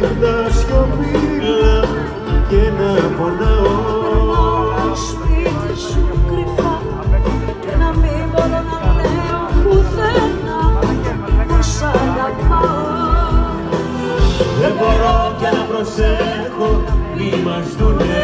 νύχτα σιωπήλα και να πονάω. Σπίτι σου κρυφά και να μην μπορώ να λέω πουθενά πως αγαπάω. Δεν μπορώ και να προσέχω μη μας δουνε.